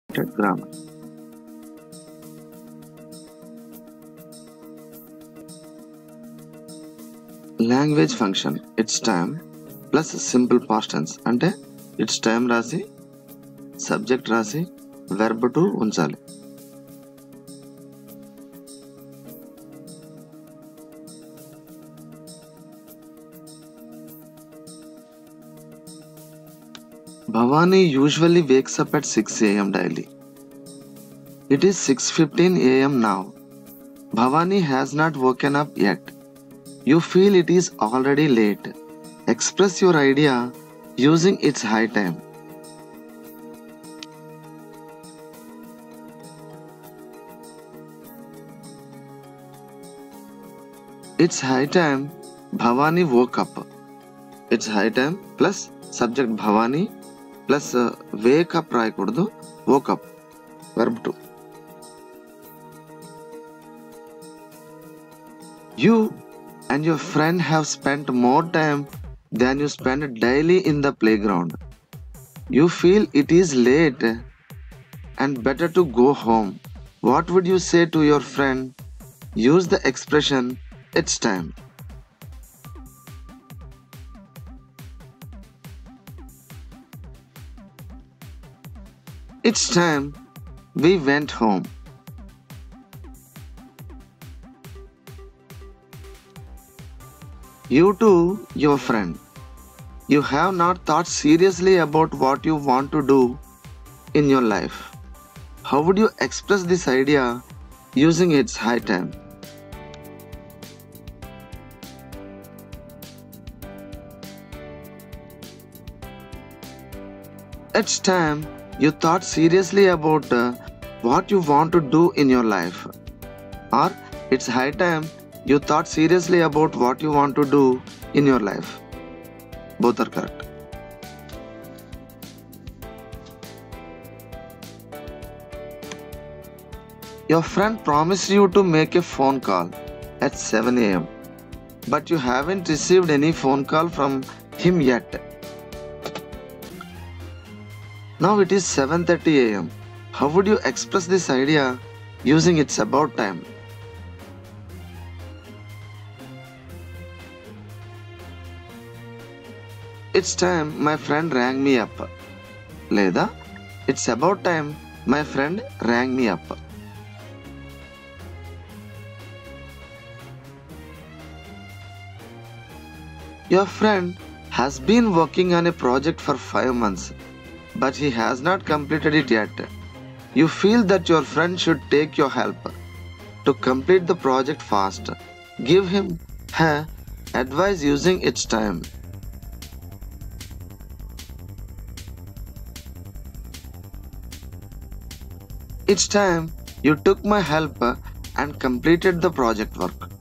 grammar. Language function it's time plus simple past tense అంటే it's time రాసి subject రాసి verb to ఉంచాలి. Bhavani usually wakes up at 6 a.m. daily. It is 6:15 a.m. now. Bhavani has not woken up yet. You feel it is already late. Express your idea using its high time. It's high time Bhavani woke up. It's high time plus subject Bhavani plus wake up రాయకూడదు woke up verb to. You and your friend have spent more time than you spend daily in the playground. You feel it is late and better to go home. What would you say to your friend? Use the expression it's time. It's time we went home. You too, your friend. You have not thought seriously about what you want to do in your life. How would you express this idea using its high time? It's time you thought seriously about what you want to do in your life. Or it's high time you thought seriously about what you want to do in your life. Both are correct. Your friend promised you to make a phone call at 7 a.m. but you haven't received any phone call from him yet. Now it is 7:30 a.m. How would you express this idea using its about time? It's time my friend rang me up. Leda, it's about time my friend rang me up. Your friend has been working on a project for 5 months, but he has not completed it yet. You feel that your friend should take your help to complete the project fast. Give him her advice using its time. It's time you took my help and completed the project work.